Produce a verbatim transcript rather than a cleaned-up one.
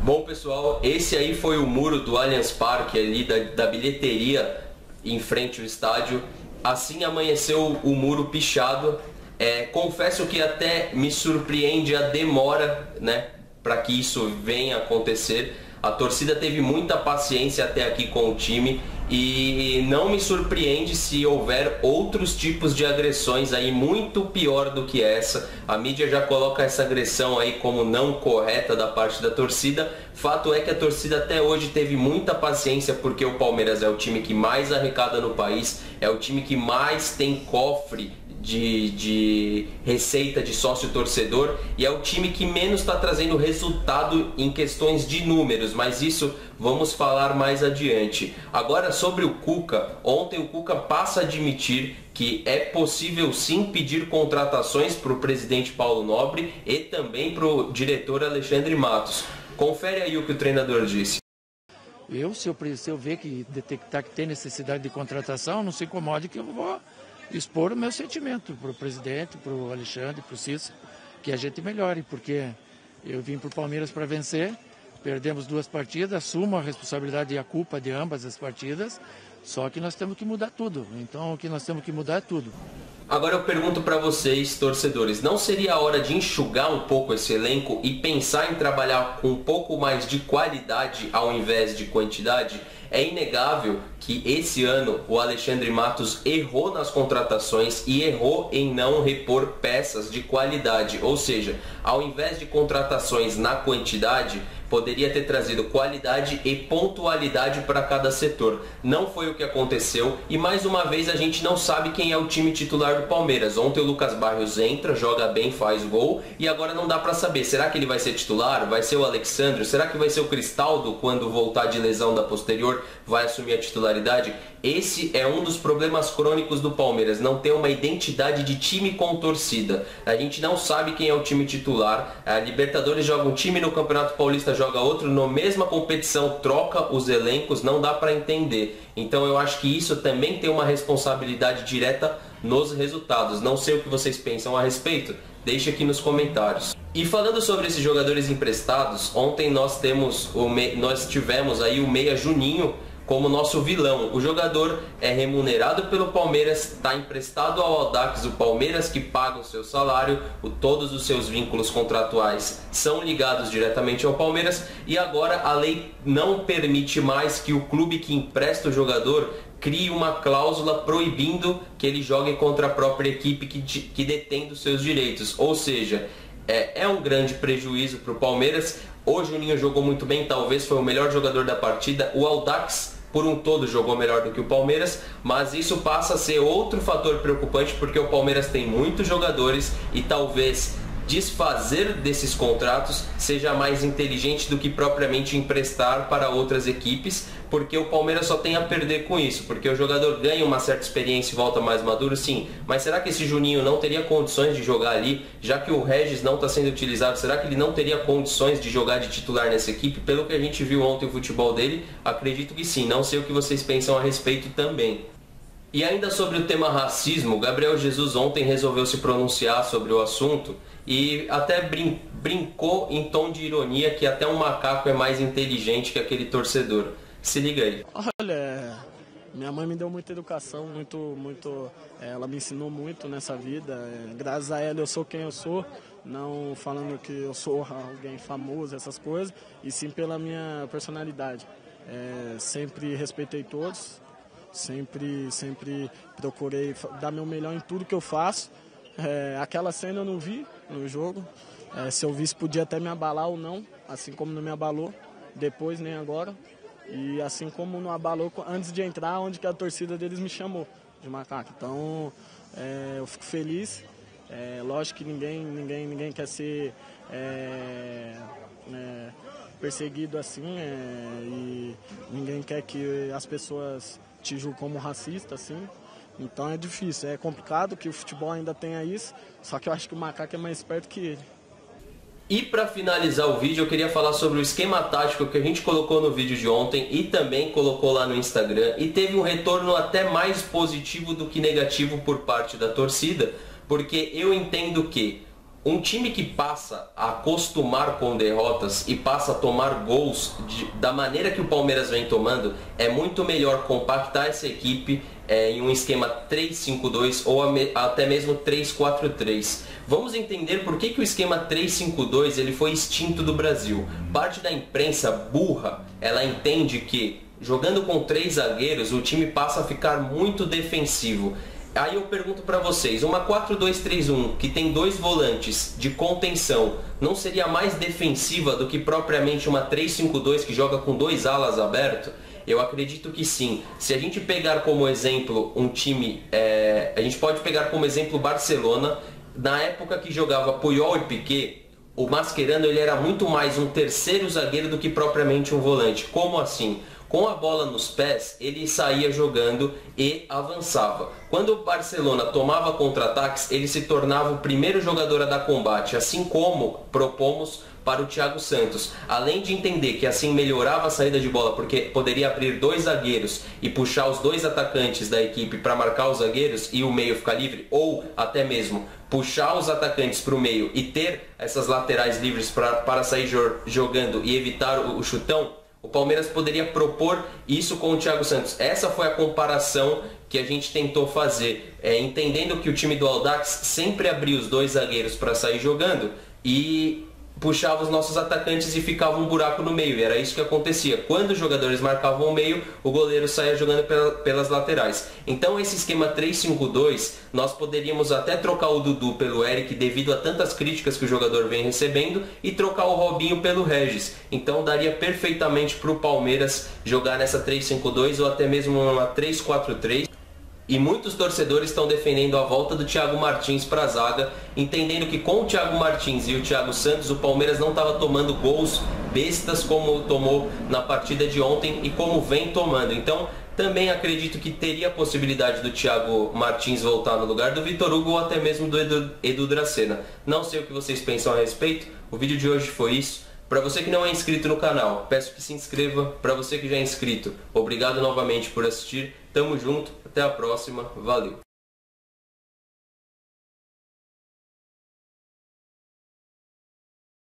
Bom, pessoal, esse aí foi o muro do Allianz Parque, ali da, da bilheteria em frente ao estádio. Assim amanheceu o muro pichado. É, confesso que até me surpreende a demora, né, para que isso venha a acontecer. A torcida teve muita paciência até aqui com o time e não me surpreende se houver outros tipos de agressões aí muito pior do que essa. A mídia já coloca essa agressão aí como não correta da parte da torcida. Fato é que a torcida até hoje teve muita paciência, porque o Palmeiras é o time que mais arrecada no país, é o time que mais tem cofre De, de receita de sócio-torcedor e é o time que menos está trazendo resultado em questões de números, mas isso vamos falar mais adiante. Agora, sobre o Cuca, ontem o Cuca passa a admitir que é possível sim pedir contratações para o presidente Paulo Nobre e também para o diretor Alexandre Matos. Confere aí o que o treinador disse. Eu, se eu, se eu ver que detectar que tem necessidade de contratação, não se incomode que eu vou expor o meu sentimento para o presidente, para o Alexandre, para o Cícero, que a gente melhore, porque eu vim para o Palmeiras para vencer, perdemos duas partidas, assumo a responsabilidade e a culpa de ambas as partidas, só que nós temos que mudar tudo, então o que nós temos que mudar é tudo. Agora eu pergunto para vocês, torcedores, não seria a hora de enxugar um pouco esse elenco e pensar em trabalhar com um pouco mais de qualidade ao invés de quantidade? É inegável que esse ano o Alexandre Matos errou nas contratações e errou em não repor peças de qualidade. Ou seja, ao invés de contratações na quantidade, poderia ter trazido qualidade e pontualidade para cada setor. Não foi o que aconteceu e mais uma vez a gente não sabe quem é o time titular do Palmeiras. Ontem o Lucas Barrios entra, joga bem, faz gol e agora não dá para saber. Será que ele vai ser titular? Vai ser o Alexandre? Será que vai ser o Cristaldo quando voltar de lesão da posterior? Vai assumir a titularidade? Esse é um dos problemas crônicos do Palmeiras, não ter uma identidade de time com torcida. A gente não sabe quem é o time titular. A Libertadores joga um time, no Campeonato Paulista joga outro, na mesma competição troca os elencos, não dá para entender. Então eu acho que isso também tem uma responsabilidade direta nos resultados. Não sei o que vocês pensam a respeito, deixe aqui nos comentários. E falando sobre esses jogadores emprestados, ontem nós, temos o me... nós tivemos aí o meia Juninho como nosso vilão. O jogador é remunerado pelo Palmeiras, está emprestado ao Audax, o Palmeiras que paga o seu salário, o, todos os seus vínculos contratuais são ligados diretamente ao Palmeiras e agora a lei não permite mais que o clube que empresta o jogador crie uma cláusula proibindo que ele jogue contra a própria equipe que, que detém dos seus direitos. Ou seja, é, é um grande prejuízo para o Palmeiras. O Juninho jogou muito bem, talvez foi o melhor jogador da partida. O Audax por um todo jogou melhor do que o Palmeiras, mas isso passa a ser outro fator preocupante porque o Palmeiras tem muitos jogadores e talvez desfazer desses contratos seja mais inteligente do que propriamente emprestar para outras equipes, porque o Palmeiras só tem a perder com isso, porque o jogador ganha uma certa experiência e volta mais maduro, sim, mas será que esse Juninho não teria condições de jogar ali, já que o Regis não está sendo utilizado, será que ele não teria condições de jogar de titular nessa equipe? Pelo que a gente viu ontem o futebol dele, acredito que sim, não sei o que vocês pensam a respeito também. E ainda sobre o tema racismo, Gabriel Jesus ontem resolveu se pronunciar sobre o assunto e até brin brincou em tom de ironia que até um macaco é mais inteligente que aquele torcedor. Se liga aí. Olha, minha mãe me deu muita educação, muito, muito, ela me ensinou muito nessa vida. Graças a ela eu sou quem eu sou, não falando que eu sou alguém famoso, essas coisas, e sim pela minha personalidade. É, sempre respeitei todos. Sempre, sempre procurei dar meu melhor em tudo que eu faço. É, aquela cena eu não vi no jogo. É, se eu visse, podia até me abalar ou não, assim como não me abalou, depois nem agora. E assim como não abalou antes de entrar, onde que a torcida deles me chamou de macaco. Então, é, eu fico feliz. É, lógico que ninguém, ninguém, ninguém quer ser é, é, perseguido assim, é, e ninguém quer que as pessoas te julguem como racista, assim. Então é difícil, é complicado que o futebol ainda tenha isso, só que eu acho que o macaco é mais esperto que ele. E para finalizar o vídeo, eu queria falar sobre o esquema tático que a gente colocou no vídeo de ontem e também colocou lá no Instagram e teve um retorno até mais positivo do que negativo por parte da torcida, porque eu entendo que Um time que passa a acostumar com derrotas e passa a tomar gols de, da maneira que o Palmeiras vem tomando, é muito melhor compactar essa equipe é, em um esquema três cinco dois ou a, até mesmo três quatro três. Vamos entender por que, que o esquema três cinco dois ele foi extinto do Brasil. Parte da imprensa burra, ela entende que jogando com três zagueiros o time passa a ficar muito defensivo. Aí eu pergunto para vocês, uma quatro dois três um que tem dois volantes de contenção, não seria mais defensiva do que propriamente uma três cinco dois que joga com dois alas abertos? Eu acredito que sim. Se a gente pegar como exemplo um time, é, a gente pode pegar como exemplo o Barcelona, na época que jogava Puyol e Piqué, o Mascherano ele era muito mais um terceiro zagueiro do que propriamente um volante. Como assim? Com a bola nos pés, ele saía jogando e avançava. Quando o Barcelona tomava contra-ataques, ele se tornava o primeiro jogador a dar combate, assim como propomos para o Thiago Santos. Além de entender que assim melhorava a saída de bola, porque poderia abrir dois zagueiros e puxar os dois atacantes da equipe para marcar os zagueiros e o meio ficar livre, ou até mesmo puxar os atacantes para o meio e ter essas laterais livres pra, para sair jogando e evitar o, o chutão, o Palmeiras poderia propor isso com o Thiago Santos. Essa foi a comparação que a gente tentou fazer, é, entendendo que o time do Audax sempre abria os dois zagueiros para sair jogando e puxava os nossos atacantes e ficava um buraco no meio. E era isso que acontecia. Quando os jogadores marcavam o meio, o goleiro saía jogando pela, pelas laterais. Então esse esquema três cinco dois, nós poderíamos até trocar o Dudu pelo Eric devido a tantas críticas que o jogador vem recebendo e trocar o Robinho pelo Regis. Então daria perfeitamente para o Palmeiras jogar nessa três cinco dois ou até mesmo uma três quatro três. E muitos torcedores estão defendendo a volta do Thiago Martins para a zaga, entendendo que com o Thiago Martins e o Thiago Santos o Palmeiras não estava tomando gols bestas como tomou na partida de ontem e como vem tomando. Então também acredito que teria a possibilidade do Thiago Martins voltar no lugar do Vitor Hugo ou até mesmo do Edu, Edu Dracena. Não sei o que vocês pensam a respeito, o vídeo de hoje foi isso. Para você que não é inscrito no canal, peço que se inscreva. Para você que já é inscrito, obrigado novamente por assistir. Tamo junto, até a próxima, valeu!